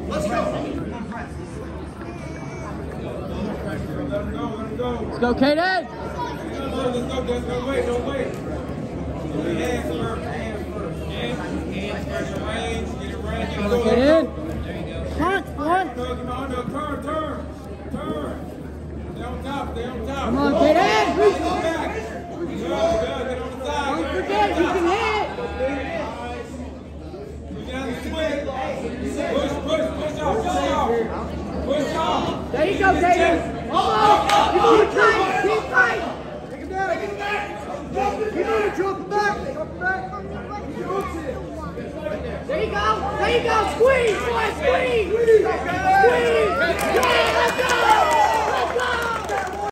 Let's go. Let's go, Kaydin. Let's go. Don't wait. Hands first. Hands first. Range. Get it range. Come on, Kaydin. Turn. Stay on top. Come on, Kaydin. Get on the side. Don't forget, you can hit. Get on the swing. Push off. There you go, Kaydin. Almost. Keep tight. Keep tight. Take him down. Keep moving, drop him back. There you go. Squeeze, boy, squeeze. Squeeze. Yeah, let's go.